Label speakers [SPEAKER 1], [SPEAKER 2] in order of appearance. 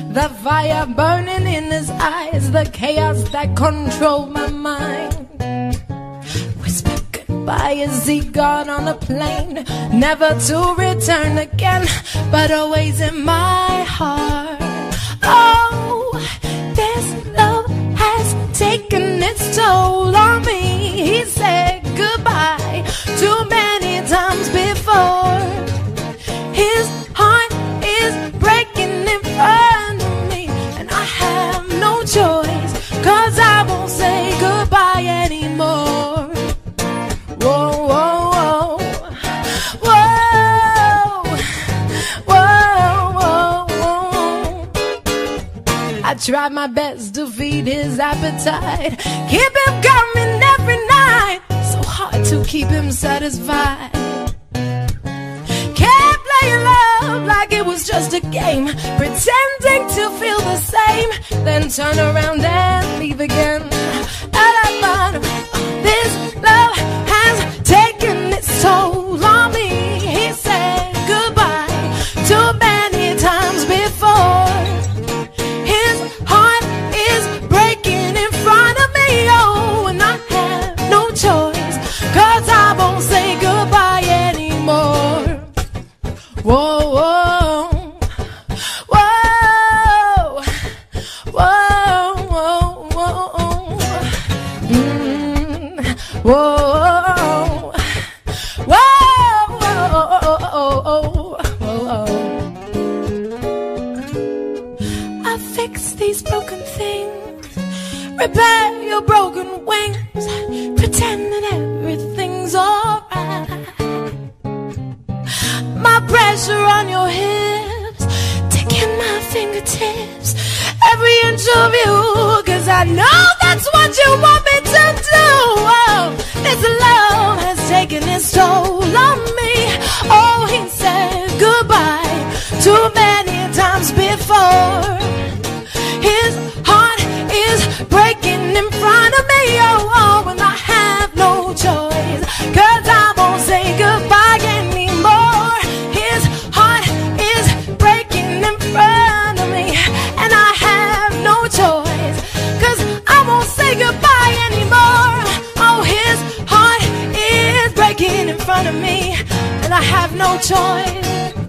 [SPEAKER 1] the fire burning in his eyes, the chaos that controlled my mind. Whispered goodbye as he got on a plane, never to return again, but always in my heart. Oh, this love has taken its toll on me. He said goodbye too many times before. His heart is breaking in front of me, and I have no choice, 'cause I won't say goodbye anymore. Whoa, whoa, whoa, whoa, whoa, whoa, whoa. I tried my best to feed his appetite, keep him coming every night, so hard to keep him satisfied. Kept playing love like it was just a game, pretending to feel the same, then turn around and leave again. And I found this love has taken its toll on me. He said goodbye too many times before. His heart is breaking in front of me, oh, and I have no choice, 'cause I won't say goodbye anymore. Whoa, whoa, whoa, whoa, whoa, whoa, whoa, whoa. I fix these broken things, repair your broken wings, pretend that everything's alright. My pressure on your hips, taking my fingertips, every inch of you, 'cause I know that's what you want me to do. Oh, this love has taken its toll on me. Oh, he said goodbye too many times before. His heart is breaking in front of me, oh, oh, and I have no choice, 'cause I won't say goodbye anymore. His heart is breaking in front of me, and I have no choice, 'cause I won't say goodbye anymore. Oh, his heart is breaking in front of me, and I have no choice.